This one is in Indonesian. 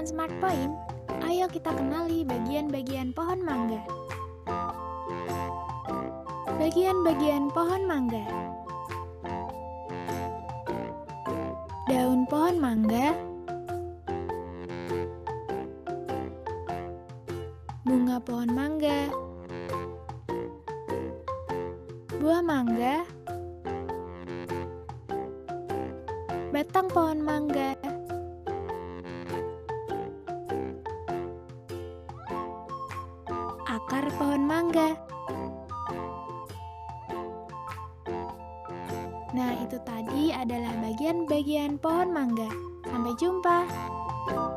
teman Smart Point, ayo kita kenali bagian-bagian pohon mangga. Bagian-bagian pohon mangga. Daun pohon mangga, bunga pohon mangga, buah mangga, batang pohon mangga, akar pohon mangga. Nah, itu tadi adalah bagian-bagian pohon mangga. Sampai jumpa.